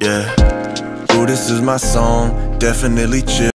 Yeah. Ooh, this is my song, definitely chill.